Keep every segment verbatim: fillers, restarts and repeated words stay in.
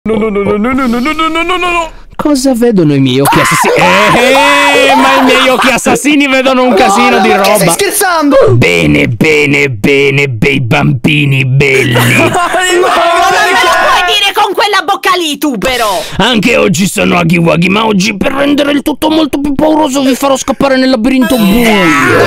No, no, no, no, no, no, no, no, no, no, no. Cosa vedono i miei occhi assassini? Eh, ma i miei occhi assassini vedono un casino di roba. Stai scherzando? Bene, bene, bene, bei bambini belli. Ma non me lo puoi dire con quella bocca lì, tu però. Anche oggi sono Huggy Wuggy, ma oggi per rendere il tutto molto più pauroso vi farò scappare nel labirinto buio. Dai,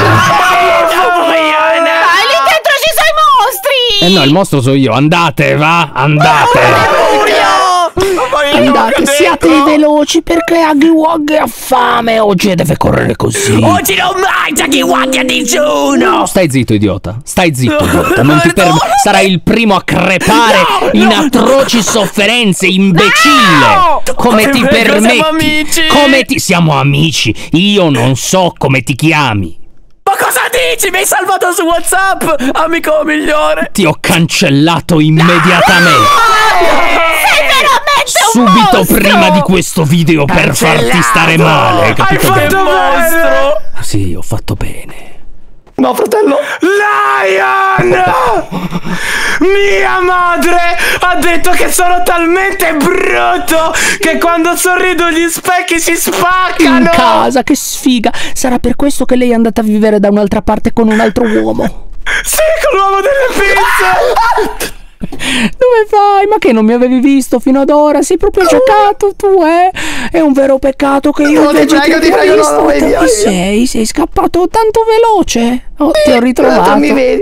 lì dentro ci sono i mostri. Eh no, il mostro so io. Andate, va, andate. Andate, siate veloci perché Huggy Wuggy ha fame oggi e deve correre così. Oggi non mangia Huggy Wuggy a digiuno. Stai zitto, idiota. Stai zitto, idiota. Non ti perm- Sarai il primo a crepare no, in no, atroci sofferenze, imbecille. No! Come ti permetti? Siamo amici. Come ti siamo amici? Io non so come ti chiami. Ma cosa dici? Mi hai salvato su WhatsApp, amico migliore. Ti ho cancellato immediatamente. No! Sei veramente subito mostro! Prima di questo video per farti stare male, capito? Hai fatto mostro. Sì, ho fatto bene. No, fratello. Lion! Mia madre ha detto che sono talmente brutto che quando sorrido gli specchi si spaccano. In casa, che sfiga. Sarà per questo che lei è andata a vivere da un'altra parte con un altro uomo. Sì, con l'uomo delle pizze. Dove vai? Ma che non mi avevi visto fino ad ora? Sei proprio giocato tu, eh? È un vero peccato che io no, invece ti prego, ti ti prego, visto. no, no, vai via, Chi sei? Sei scappato tanto veloce. Oh, ti ho ritrovato. Mi vedi?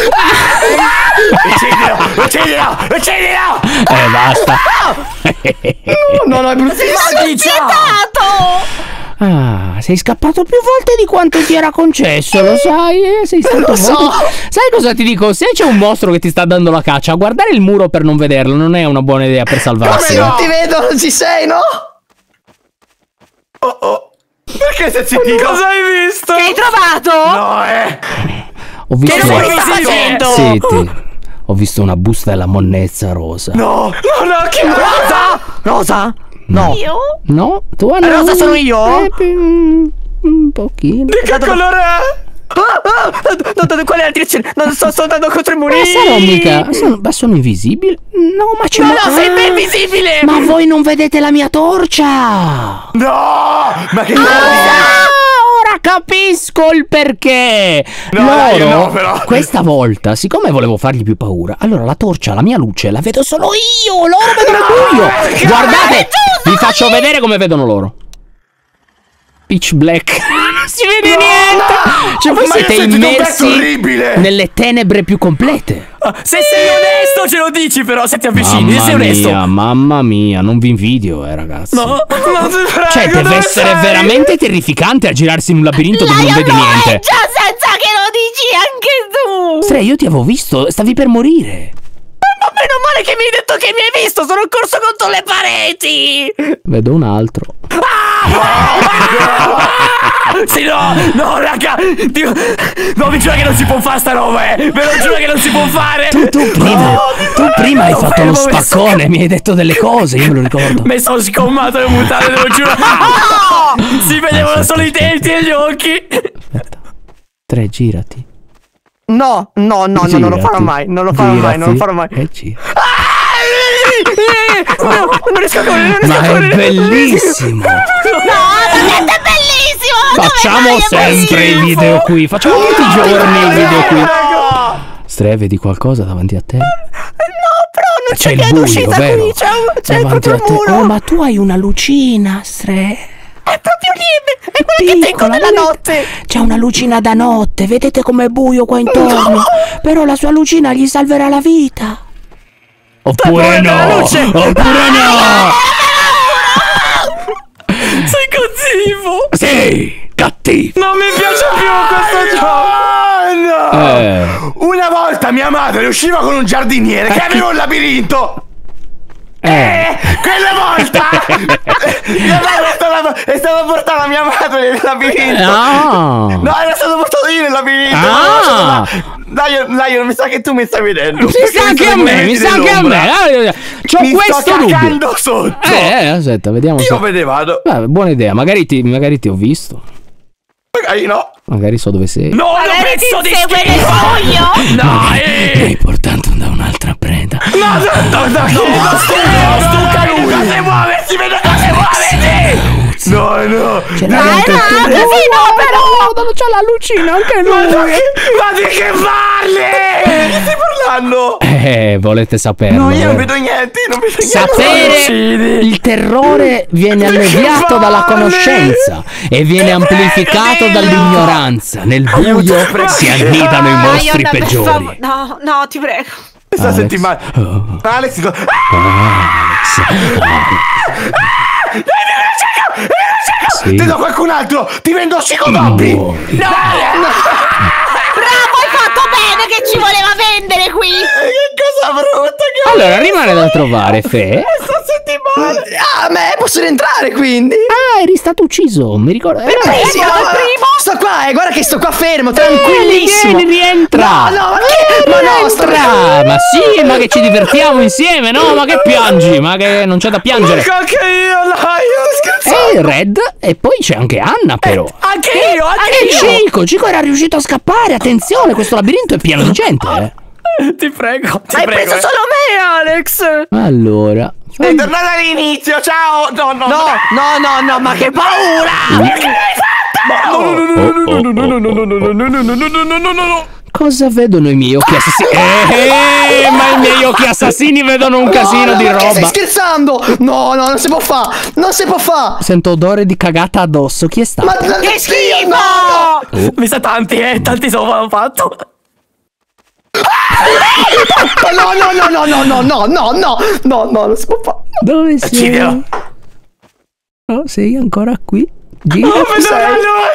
Uccidilo, uccidilo, uccidilo. Eh, basta. No, no, no, è bruttissimo. Ah, sei scappato più volte di quanto ti era concesso, lo sai? Eh? Sei stato lo so. molto... Sai cosa ti dico? Se c'è un mostro che ti sta dando la caccia, guardare il muro per non vederlo non è una buona idea per salvarsi. Come non ti vedo? Non ci sei, no? Oh oh. Perché sei zittito? Cosa hai visto? Che hai trovato? No, eh. Ho visto che una... non sta facendo? Senti, ho visto una busta della monnezza rosa. No, no, no, che rosa? Rosa? No. Io? No, tu hai rosa sono io? Eh, un, un pochino. Di che colore è? Ah, ah, no, no, qual è la direzione? Non sto, sto andando contro i muri. Ma sono mica. Sono, ma sono invisibili? No, ma c'è. No, ma... no, sei ben visibile. Ma voi non vedete la mia torcia? No! Ma che cosa? Ah, ora capisco il perché. No, loro, no, però. Questa volta, siccome volevo fargli più paura, allora la torcia, la mia luce, la vedo solo io. Loro vedono il buio. Guardate, vi faccio vedere come vedono loro. Pitch black. Non si vede no, niente. No. Cioè voi ma siete immersi nelle tenebre più complete. Se sei onesto ce lo dici, però se ti avvicini. Mamma sei onesto. mia, mamma mia, non vi invidio, eh ragazzi. No, no, ti prego, cioè deve essere sei? veramente terrificante a girarsi in un labirinto dove non vedi niente. Già senza che lo dici anche tu. Stre, io ti avevo visto, stavi per morire. Ma meno male che mi hai detto che mi hai visto, sono corso contro le pareti. Vedo un altro. Sì, no, no, raga. Dio, no, mi giuro che non si può fare sta roba, eh. Me lo giuro che non si può fare. Tu, tu prima, no, tu prima hai fatto lo spaccone, so... mi hai detto delle cose, io me lo ricordo. Mi sono scommato le mutande, te lo giuro. No! Si vedevano solo i denti e gli occhi. Aspetta. Tre, girati. No, no, no, no, non lo farò mai, non lo farò girati, mai, non lo farò mai. E gira. No, non riesco a correre, non riesco Ma a correre. è bellissimo. No, non è bellissimo. Facciamo sempre i video qui. Facciamo tutti i giorni i video qui. Stre, vedi qualcosa davanti a te? No, però non c'è il buio, uscita vero? qui, c'è davanti proprio a te. il muro. Oh, ma tu hai una lucina, Stre. È proprio lì, è quella che tengo nella notte. C'è una lucina da notte, vedete com'è buio qua intorno. No. Però la sua lucina gli salverà la vita. Oppure no, oppure no. Sei cattivo. Sì, cattivo. Non mi piace più questo gioco. No. Eh. Una volta mia madre usciva con un giardiniere eh, che aveva un labirinto. Eh, eh quella volta mia madre stava, stava portando mia madre nel labirinto. No, no, era stato portato io nel labirinto. Ah. Dai, dai, mi sa che tu mi stai vedendo. Mi sa anche a me, mi sa anche a me. C'ho mi questo sto dubbio. cagando sotto. Eh, aspetta, vediamo. Io se... me ne vado. Vabbè, buona idea, magari ti, magari ti ho visto. Magari no. Magari so dove sei. No, Ma lo lei pezzo ti di segue nel schifo! buio? Dai! Mi hai portato da un'altra preda. No, no, no, no, no, stucca lui! Cose muove, si vede cose muove! No, no! Ce Ma l'hai anche no, tu. così no, però! Guarda, c'ha la lucina anche Ma di lui. che, ma di che parli? Che stai parlando? Eh, volete saperlo? No, io non eh? vedo niente, non vedo niente. Sapere il terrore viene alleviato dalla conoscenza e viene amplificato dall'ignoranza. Nel buio si annidano i Ah, mostri Ionna, per peggiori. favore. No, no, ti prego. Questa Alex. settimana. Oh. Alex, co- Sì. ti do qualcun altro, ti vendo psicodoppi. Muori. No! Bravo, hai fatto bene che ci voleva vendere qui. Che cosa brutta che Allora rimane da trovare, Fe. questa settimana. Ah, ma posso rientrare quindi? Ah, eri stato ucciso, mi ricordo. Eh, Sì, stato no, il ma- primo? Sto qua, eh, guarda che sto qua fermo, tranquillissimo. Vieni, rientra. No, no, ma che? Ma no, sto Rientra. Ma sì, ma che ci divertiamo insieme, no? Ma che piangi? Ma che non c'è da piangere. Anche io, dai, io scherzo. E Red, e poi c'è anche Anna, però. Anche io, anche E io. Cico, Cico era riuscito a scappare. Attenzione, questo labirinto è pieno di gente, eh. Ti prego, ti Hai prego. preso eh. solo me, Alex. Allora. È tornato all'inizio, ciao. No, no, No, no, no, no, ma che paura! Perché l'hai fatta? No, no, no, no, no, no, no, no, no, no, no, no, no, no, no, no, no, no. Cosa vedono i miei occhi assassini? Eh, eh, ma i miei occhi assassini vedono un casino no, di ma che stai roba. scherzando? No, no, non si può fare! Non si può fare! Sento odore di cagata addosso. Chi è stato? Ma Che schifo! No, no. Mi sa tanti, eh, tanti sono fatto. No, no, no, no, no, no, no, no, no, no, no, non si può fare. Dove sei? Accideo. Oh, sei ancora qui? Gira. Oh, vedo la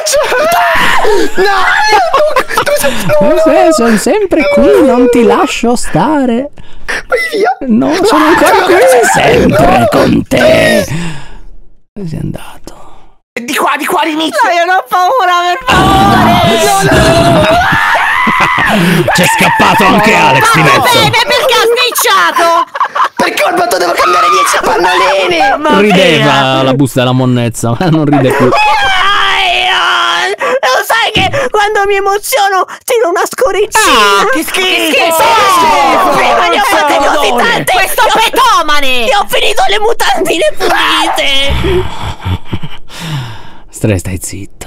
luce. No, tu, tu sei... No, Eh, sì, sono sempre qui, non ti lascio stare. vai via. No, sono ancora qui, sempre con te. Dove sei andato? Di qua, di qua all'inizio. No, io non ho paura, per favore. C'è scappato anche Alex di Va mezzo. bene, perché ha snitchato? Per colpa tua devo cambiare dieci pannolini. Ma Rideva la busta della monnezza, ma non ride più. Ai, ai, lo sai che quando mi emoziono tiro una scoricina. Che schifo. Che schifo! Prima ne ho fatte così tante. Questo petomane. E ho finito le mutandine pulite. Stre, stai zitto.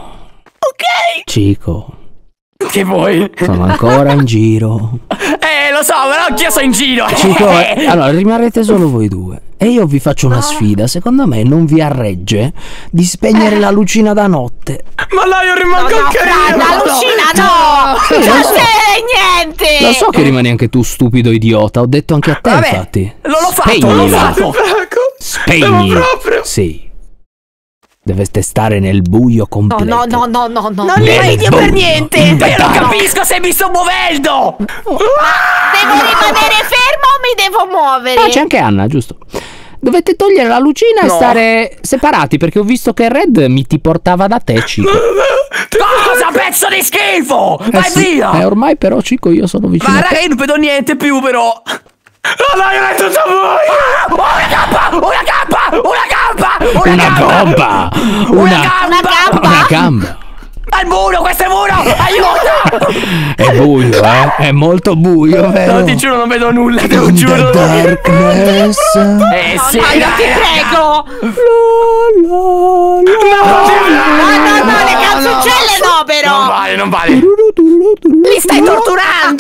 Ok. Cico, Che vuoi? sono ancora in giro. Eh, lo so, però anch'io sono in giro. Cico, eh, allora rimarrete solo voi due. E io vi faccio una sfida. Secondo me non vi arregge di spegnere la lucina da notte. Ma là io rimango No, anche io. la lucina no. Sì, lo Non so. c'è niente. Lo so che rimani anche tu stupido idiota. Ho detto anche a te, Vabbè, infatti. non l'ho fatto, Spegnila. non l'ho fatto. Prego. Spegni. Devo proprio. Sì. Dovete stare nel buio No, completo. no, no, no, no, no. Non li Nel vedi buio, per niente. in the Io non dark. capisco se mi sto muovendo. Devo rimanere fermo o mi devo muovere? Ah, c'è anche Anna, giusto. Dovete togliere la lucina e No. stare separati, perché ho visto che Red mi ti portava da te, Cico. Cosa, pezzo di schifo? Eh Vai sì, via. eh, ormai però, Cico, io sono vicino Ma a te. raga, io non vedo niente più, però. No, no, io l'ho tutto voi. Una gamba, una gamba, una gamba, una, Una gamba. gobba! Una Una, gamba. gamba. una gamba! Al muro, questo è muro. Aiuto. È buio, eh? È molto buio, vero? No, ti giuro, non vedo nulla, te lo In giuro. the darkness. Eh No, sì, no, io dai, ti raga. prego. La, la, No, no, no, le no, canzoncelle no, Non però. vale, non vale. Mi stai torturando.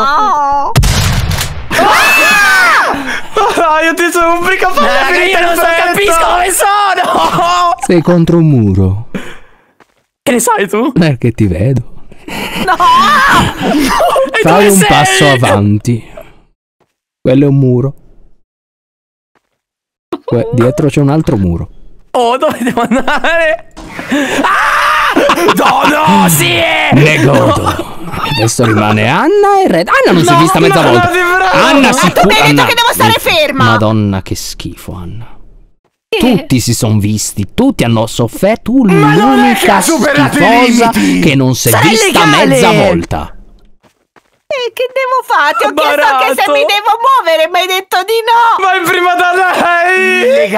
No, io ti sono un bricafone. Raga, io non so, capisco dove sono. Sei contro un muro. Che ne sai tu? Perché ti vedo. No. E Fai dove un sei? passo avanti. Quello è un muro. Que- dietro c'è un altro muro. Oh, dove devo andare? Ah! No, no, sì! Ne godo. Adesso rimane Anna e Red. Anna non si è vista mezza no, volta. no, ti prego. Anna Ma si tu mi hai detto che devo stare ferma. Madonna, che schifo, Anna. Tutti si sono visti, tutti hanno sofferto. Tu Ma non è che l'unica ha superato i schifosa limiti. che non si è Sarà vista illegale. mezza volta. Eh, che devo fare? Ti ho chiesto anche se Barato. mi devo muovere, ma hai detto di no. Vai prima da lei!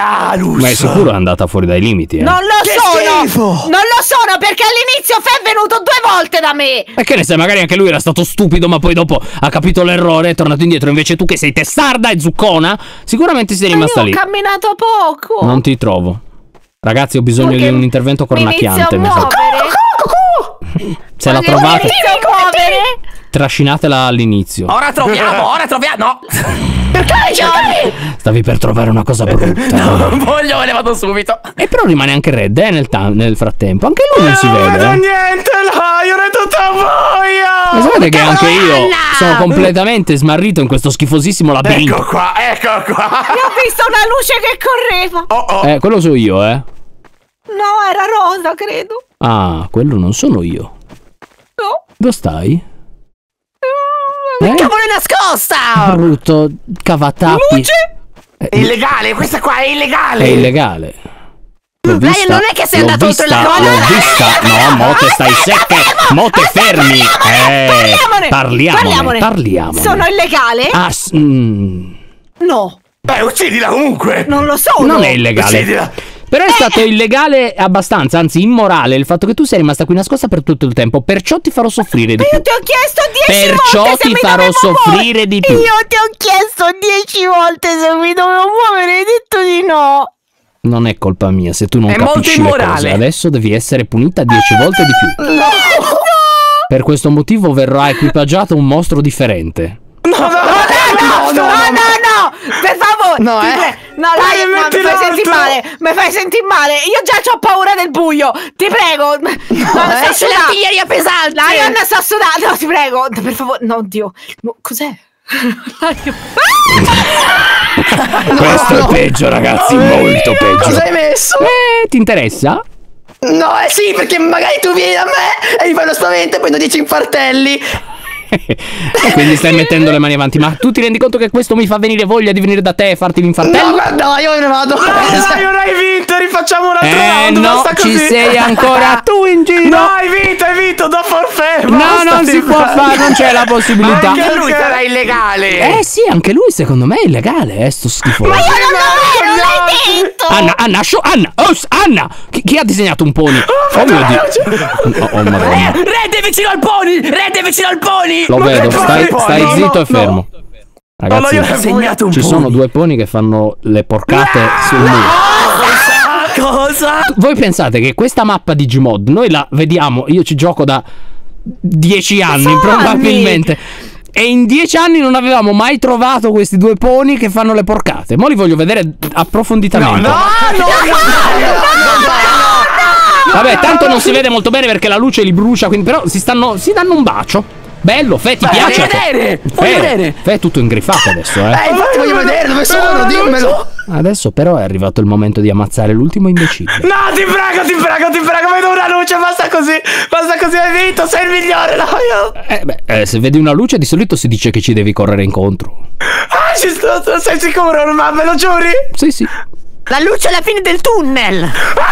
Ah, Luz. Ma è sicuro è andata fuori dai limiti, eh? Non lo Che sono! schifo! Non lo sono perché all'inizio Fe è venuto due volte da me! E che ne sai, magari anche lui era stato stupido, ma poi dopo ha capito l'errore, è tornato indietro. Invece tu che sei testarda e zuccona, sicuramente sei rimasta Ma io lì. ho camminato poco! Non ti trovo. Ragazzi, ho bisogno Perché di un intervento cornacchiante. mi Mi inizio a sa. muovere! Se la Ma che trovate, mi inizio a muovere! trascinatela all'inizio. Ora troviamo, ora troviamo. No. Perché Johnny? Stavi per trovare una cosa brutta. Non voglio, me ne vado subito. E però rimane anche Red, eh, nel, ta- nel frattempo. Anche lui non si non vede. vedo Eh. niente, Lion, è tutta Ma buia. sapete che anche io Anna! sono completamente smarrito in questo schifosissimo labirinto. Ecco qua, ecco qua. Io ho visto una luce che correva! Oh, oh. Eh, quello so io, eh. No, era rosa, credo! Ah, quello non sono io. No! Dove stai? Eh? Cavolo è nascosta! Brutto cavatappi. Luce? Eh, È illegale, questa qua è illegale. È illegale. L'ho Dai, vista, non è che sei l'ho andato vista, oltre la l'ho cosa. vista. No, mo te stai secche. Mo te fermi. Eh, Parliamone! parliamone. Parliamone. Sono illegale? Ah, s- mm, No! Beh, uccidila comunque. Non lo so! non è illegale. Uccidila. Però è stato illegale abbastanza, anzi immorale, il fatto che tu sei rimasta qui nascosta per tutto il tempo. Perciò ti farò soffrire di Io più. ti ho chiesto dieci Perciò volte se ti mi farò dovevo soffrire muovere. di più. Io ti ho chiesto dieci volte se mi dovevo muovere e hai detto di no! Non è colpa mia se tu non È molto capisci le immorale. cose. Adesso devi essere punita dieci volte di più. Per questo motivo verrà equipaggiato un mostro differente. No, no, no, No, no, no! Per favore! No, ti eh. pre- No, Dai, dai, ma metti mi fai l'altro. sentire male! Mi fai sentire male! Io già ho paura del buio! Ti prego! No, eh. sei l'artiglieria pesante! Lion sta sudando! No, ti prego! Per favore! No, Dio! No, cos'è? Lion. Questo è peggio, ragazzi, molto peggio. Cosa hai messo? Eh, ti interessa? No, eh sì, perché magari tu vieni da me e mi fai lo spavento e poi non dici infartelli. E quindi stai mettendo le mani avanti. Ma tu ti rendi conto che questo mi fa venire voglia di venire da te e farti l'infartello? No, guarda, no, io me ne vado. Lion, hai vinto, rifacciamo un altro Eh round, no, basta così. ci sei ancora tu in giro. No, hai vinto, hai vinto, do forfait. No, basta, non ti si può prego. fare, non c'è la possibilità. Anche lui sarà illegale. Eh sì, anche lui secondo me è illegale, eh, sto schifoso. Ma io non lo non l'hai detto! Anna, Anna, sho, Anna, oh, Anna! Chi, chi ha disegnato un pony? Oh mio Dio! Oh, oh madonna. Red è vicino al pony, Red è vicino al pony. Lo Ma vedo, che stai, pony? stai No, zitto no, e fermo. no. Ragazzi, No, no, io ho segnato un ci pony. sono due pony che fanno le porcate sul muro. Cosa? Voi pensate che questa mappa di Gmod noi la vediamo, io ci gioco da dieci anni Anni. probabilmente. E in dieci anni non avevamo mai trovato questi due pony che fanno le porcate. Mo li voglio vedere approfonditamente. No, no, no, Vabbè, tanto non si vede molto bene perché la luce li brucia, quindi però si stanno si danno un bacio. Bello, Fe, ti Beh, piace? voglio vedere, voglio Fe, vedere. Fe è tutto ingrifato adesso, eh. Eh, infatti voglio vedere dove sono, dimmelo. Adesso però è arrivato il momento di ammazzare l'ultimo imbecille. No, ti prego, ti prego, ti prego, vedo una luce, basta così, basta così, hai vinto, sei il migliore, Lion. Eh, beh, eh, se vedi una luce di solito si dice che ci devi correre incontro. Ah, ci sto, sei sicuro, ma me lo giuri? Sì, sì. La luce alla fine del tunnel!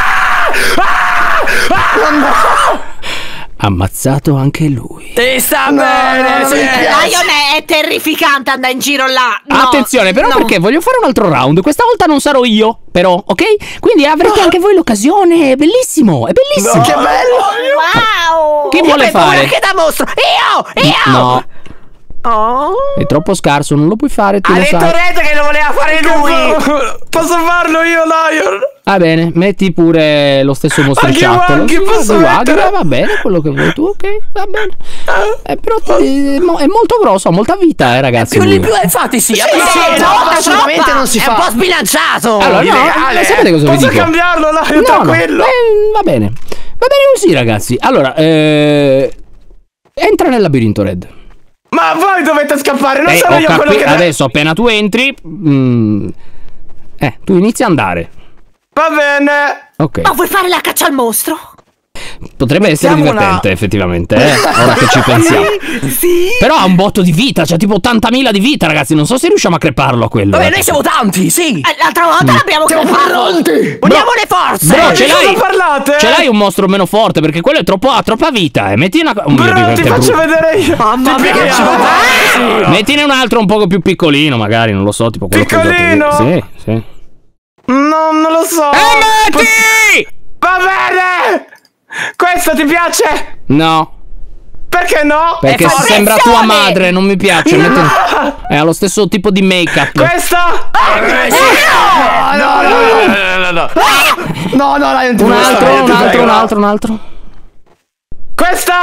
Ammazzato anche lui. Ti sta No, bene, non sì. mi piace. Lion è, è terrificante andare in giro là! No, Attenzione, però, no. perché voglio fare un altro round. Questa volta non sarò io, però, ok? Quindi avrete anche voi l'occasione. È bellissimo, è bellissimo. Che bello. Wow! Chi vuole fare? Che da mostro! Io! Io! No, Oh. è troppo scarso, non lo puoi fare, tu Ha lo detto sai. Red che lo voleva fare lui. Posso farlo io, Lion? Va bene, metti pure lo stesso mostriciattolo. Waggy, posso Waggy, mettere? va bene, quello che vuoi tu, ok? Va bene. Eh, però ti- è mo- è molto grosso, ha molta vita, eh, ragazzi. Più lui. di più, infatti sì. Sì, sì, no, troppa, assolutamente troppa. non si È fa. un po' sbilanciato! Allora, no, illegale. sapete cosa vi Posso dico? cambiarlo, Lion, No, no, tranquillo. eh, va bene. Va bene così, ragazzi. Allora, eh, entra nel labirinto, Red. Ma voi dovete scappare, non Eh, sono ho io quello capi- che... Adesso, appena tu entri, mm, eh, tu inizi a andare. Va bene. Ok. Ma vuoi fare la caccia al mostro? Potrebbe essere Mettiamo divertente, una- effettivamente, eh, ora che ci pensiamo. Sì. Però ha un botto di vita, c'ha tipo ottantamila di vita, ragazzi. Non so se riusciamo a creparlo a quello. Vabbè, eh. noi siamo tanti, sì. Eh, L'altra volta l'abbiamo crepato! Uniamo le forze! Bro, ce Cosa l'hai? parlate? Ce l'hai un mostro meno forte? Perché quello è troppo, ha troppa vita, eh. Metti una. Un Bro, ti faccio vedere io. Mamma Ti mia, piace? ci va- Sì. Mettine un altro un poco più piccolino, magari, non lo so, tipo quello che ho usato io. Piccolino? Sì, sì. Mm, no, non lo so. Emmeti! Va bene! Questo ti piace? No. Perché no? Perché È sembra tua madre, non mi piace. No. Metti- È allo stesso tipo di make-up. Questo? No, no, no, no, no, no, no, dai, non ti Un voglio altro, stare, un ti altro, prego. un altro, un altro. Questa?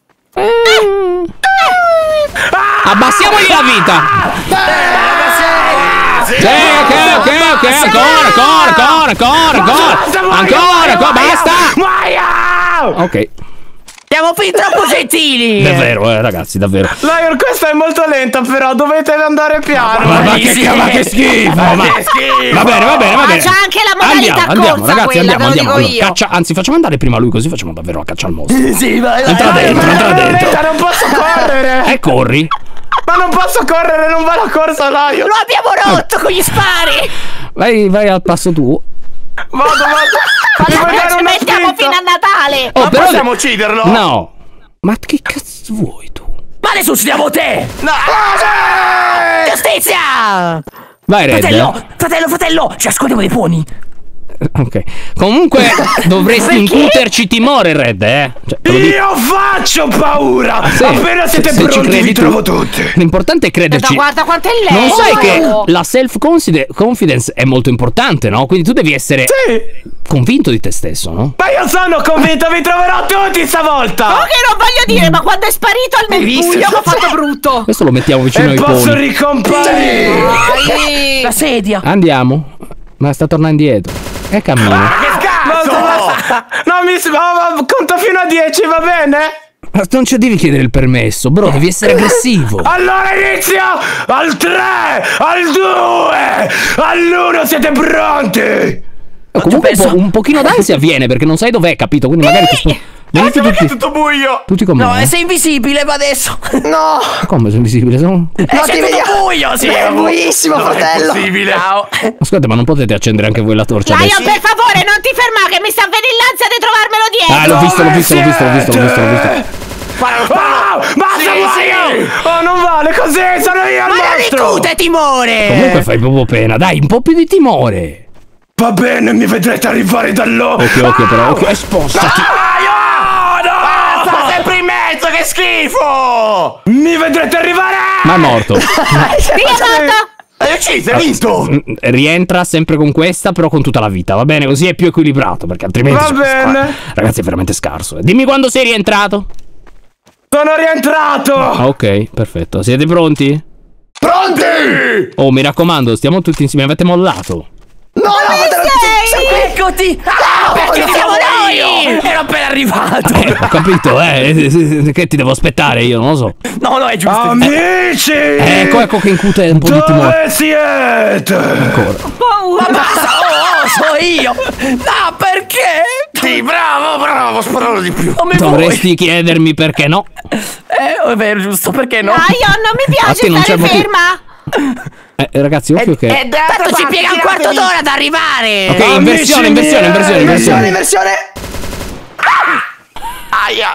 Abbassiamogli la vita. Sì, ok, ok, ok, ancora, ancora, ancora, ancora, ancora, ancora, ancora, basta. Muoia! Ok, Siamo fin troppo gentili. davvero, eh, ragazzi, davvero. Lion, questa è molto lenta, però dovete andare piano. Ma, ma che, ma che schifo, ma, va bene, va bene, va bene. Ma c'è anche la modalità Andiamo, andiamo, corsa, ragazzi, quella, andiamo, te lo andiamo. dico Allora, io. caccia, anzi, facciamo andare prima lui, così facciamo davvero la caccia al mostro. Sì, vai, vai. Entra vai. dentro, entra Ma dentro. non posso correre. E corri. Ma non posso correre, non va la corsa, Lion. Lo abbiamo rotto con gli spari. Vai, vai al passo tuo. Vado, vado. Ti vuoi Allora dare ci una mettiamo spinta? fino a Natale. Oh, Ma però possiamo ucciderlo? No. Ma che cazzo vuoi tu? Ma adesso uccidiamo te. No. Giustizia. Vai, Red. Fratello, fratello, fratello, ci ascoltiamo dei poni. Ok. Comunque dovresti incuterci timore, Red, eh. Cioè, te lo dico. Io faccio paura. Sì, Appena se- siete se ci pronti credi vi tu. trovo tutti. L'importante è crederci. Guarda quanto è lento. Non sai che la self-confidence è molto importante, no? Quindi tu devi essere Sì. convinto di te stesso, no? Ma io sono convinto, vi troverò tutti stavolta. Oh, che non voglio dire, ma quando è sparito al nel visto? buio mi ha fatto brutto. Questo lo mettiamo vicino E ai posso poni. ricomparire. Dai. La sedia. Andiamo. Ma sta tornando indietro. E cammina. Che cazzo? No, mi si- ma- ma- conto fino a dieci, va bene? Ma non ci devi chiedere il permesso, bro, devi essere aggressivo. Allora inizio al tre, al due, all'uno, siete pronti? Comunque un, po', un pochino d'ansia viene perché non sai dov'è, capito? Quindi magari ti spo- venite Perché è tutti, tutto buio? tutti con me. No, eh? sei invisibile, ma adesso. No, Come sono invisibile? Sono... no, c'è ti tutto vediamo. buio, sì. È buissimo, fratello. Possibile. Ciao. Ascolta, ma non potete accendere anche voi la torcia Lion, adesso? per favore, non ti fermare, che mi sta venendo l'ansia di trovarmelo dietro. Ah, l'ho visto, l'ho visto, l'ho visto, l'ho visto, l'ho visto, l'ho visto. Ah, basta, muoio! Oh, non vale così, sono io il Ma non mostro! ricute, timore. Comunque fai proprio pena, dai, un po' più di timore. Va bene, mi vedrete arrivare da là. Occhio, occhio però, occhio, e spostati. Ah, no! Sta sempre in mezzo, che schifo! Mi vedrete arrivare! Ma è morto. Via, morto. Hai ucciso, hai vinto! Mm, Rientra sempre con questa, però con tutta la vita, va bene? Così è più equilibrato, perché altrimenti... Va bene. Ragazzi, è veramente scarso. eh. Dimmi quando sei rientrato. Sono rientrato! Ah, ok, perfetto. Siete pronti? Pronti! Oh, mi raccomando, stiamo tutti insieme, avete mollato. No, no, fratello, siamo qui. Eccoti. Ah, perché no, siamo no, noi. Ero appena arrivato. Eh, ho capito, eh. Che ti devo aspettare io, non lo so. No, no, è giusto. Amici! Ecco, ecco che incute un po' di timore. Dove siete? Ma basta. Oh, oh, so io. No, perché? Sì, bravo, bravo, sparalo di più. Come Dovresti chiedermi perché no. vuoi. Eh, è vero, giusto, perché no? Lion, non mi A piace te non stare c'è motivo. ferma. Eh, ragazzi, occhio che... Tanto ci piega un quarto d'ora ad arrivare. Ok, inversione, inversione, inversione, Inversione, inversione. inversione. Aia!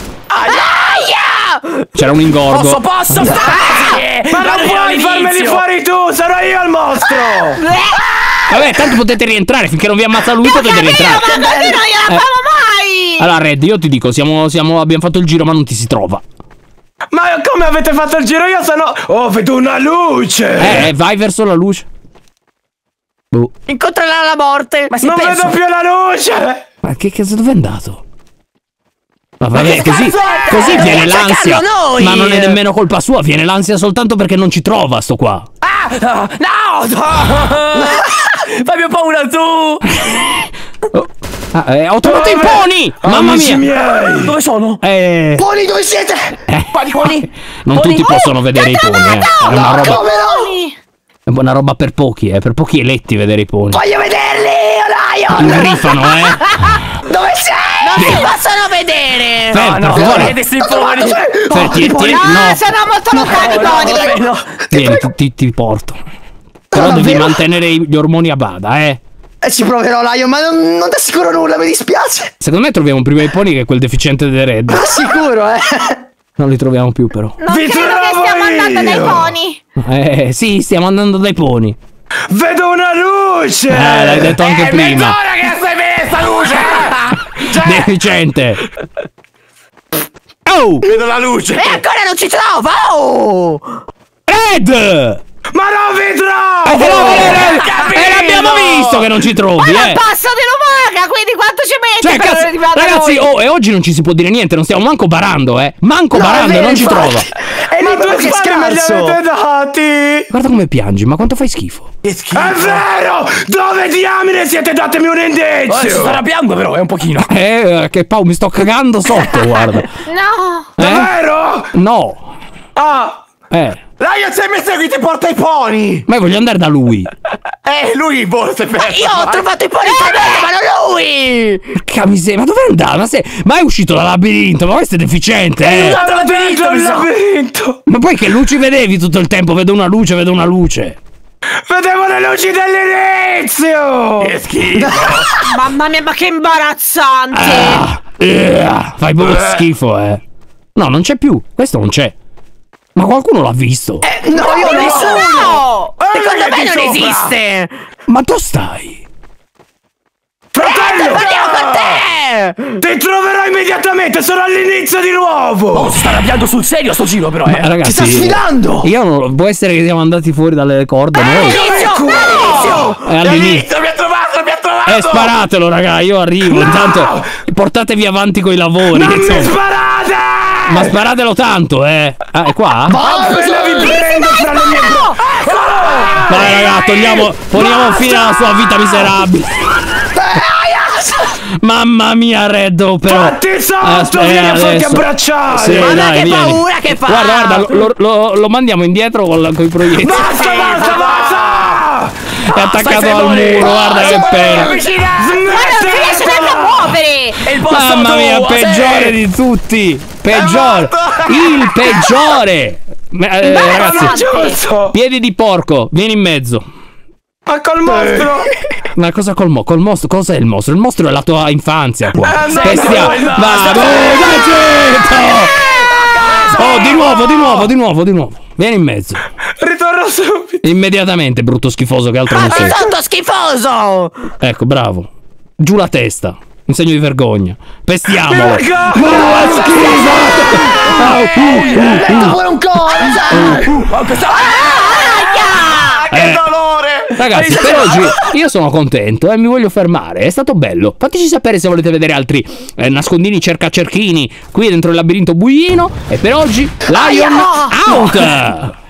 Aia! C'era un ingorgo. Posso, posso stare. Ma non puoi farmeli fuori tu, sarò io il mostro! Vabbè, tanto potete rientrare, finché non vi ammazza lui potete rientrare. Ma così non gliela Eh. famo mai. Allora, Red, io ti dico, siamo, siamo, abbiamo fatto il giro ma non ti si trova. Ma come avete fatto il giro? Io sono... Oh, vedo una luce! Eh, vai verso la luce. Boh. Incontrerà la morte. Ma si Non pensa. vedo più la luce! Ma che cazzo, dove è andato? Ma vabbè, così, cazzo è? così Eh, viene dobbiamo l'ansia. cercarlo noi. Ma non è nemmeno colpa sua, viene l'ansia soltanto perché non ci trova sto qua. Ah, no, no. Fammi paura tu. Oh. Ah, eh, ho trovato i poni! Mamma Amici mia! miei! Dove sono? Eh, Poli, dove siete? eh, Quali poni? non Poni? tutti possono vedere i poni, eh. È una No, roba, come no? è una roba per pochi, eh. Per pochi eletti vedere i poni. Voglio vederli, io, Lion. Ingrifano, eh. Dove sei? Non si possono vedere. Fer, per favore. Vedete sti L'ho trovato, poni. sei- Fer, Oh, ti- i poli. ti- No, no. sono molto lontani i No, poni. vabbè, no. Vieni, ti, ti- ti porto. Però No, devi davvero? mantenere gli ormoni a bada, eh. Eh, ci proverò, Lion, ma non, non ti assicuro nulla, mi dispiace. Secondo me troviamo prima i poni che quel deficiente dei Red. Ma sicuro, eh. Non li troviamo più, però. Non Vi credo che trovo stiamo andando dai io. poni. Eh, sì, stiamo andando dai poni. Vedo una luce! Eh, l'hai detto anche È prima. mezz'ora che stai vedendo sta luce! Cioè, Deficiente. Oh! vedo la luce! E ancora non ci trova! Oh! Red! Ma non vi trovo! Eh, però, eh, eh, Capito! eh, l'abbiamo visto che non ci trovi, Ma eh! il passo di Lumaga, quindi quanto ci metti Cioè, per cazzo, arrivare a ragazzi, noi? oh, e oggi non ci si può dire niente, non stiamo manco barando, eh! Manco barando e non ci trova! E Ma lì due che spalle me li scarso. avete dati! Guarda come piangi, ma quanto fai schifo! È vero! Dove diamine siete? Datemi un indizio! arrabbiando però, è un pochino. Eh, che Pau, mi sto cagando sotto, guarda! No! Eh? Davvero? No! Ah! Eh, Lion sei messo qui ti porta i pony! ma io voglio andare da lui! Eh, lui boh, si è perso! Io ho trovato i poli ma non lui! Porca miseria, ma dove andava? Ma, se... ma è uscito dal labirinto, ma questo è deficiente, eh! Era dentro il labirinto! Ma poi che luci vedevi tutto il tempo? Vedo una luce, vedo una luce! Vedevo le luci dall'inizio! Che schifo! Mamma mia, ma che imbarazzante! Ah, eh, fai proprio schifo, eh! No, non c'è più, questo non c'è! Ma qualcuno l'ha visto? Eh, no, io no. Nessuno! Secondo Guarda me di non sopra. esiste! Ma dove stai? Fratello! Parliamo con te! Ti troverò immediatamente, sono all'inizio di nuovo! Oh, si sta arrabbiando sul serio sto giro però, Ma, eh. ragazzi, Ti sta sfidando! Io non può essere che siamo andati fuori dalle corde noi. Inizio! Inizio! È all'inizio. mi ha trovato, mi ha trovato! Eh, sparatelo, raga, io arrivo. No! Intanto portatevi avanti con i lavori. Non insomma. mi sparate! Ma sparatelo tanto, eh. Ah, è qua? Appena vi prendo fra le mie bro- Dai, raga, togliamo, poniamo fine alla sua vita miserabile. Mamma mia, Red, però. Fatti sotto, Aspetta, vieni a farti adesso. abbracciare! Sì, Guarda dai, che vieni. paura che fa! Guarda, guarda, lo, lo- lo- lo mandiamo indietro con, con i proiettili. Basta, basta, basta! È attaccato Stai al fermo muro, guarda che pena. Ma non riesce neanche a muovere! E il posto Mamma mia, tuo, peggiore sì. di tutti. Peggiore. Il peggiore. Ma, eh, ragazzi, Giusto! piedi di porco, vieni in mezzo. Ma col mostro! Ma cosa col, mo- col mostro? Cos'è il mostro? Il mostro è la tua infanzia qua. Eh, no, Bestia. no, no, Va, no. zitto! Oh, di nuovo, di nuovo, di nuovo, di nuovo. Vieni in mezzo. Ritorno subito! Immediatamente, brutto schifoso che altro non sei. Ma sotto schifoso! Ecco, bravo. Giù la testa. In segno di vergogna. Pestiamolo. Vergogna! Ma schifo! Au, uh, uh, Metto pure un cono! Che Eh. dolore! Ragazzi, per oggi io sono contento e mi voglio fermare. È stato bello. Fateci sapere se volete vedere altri eh, nascondini cercacerchini qui dentro il labirinto buino. E per oggi, Lion out!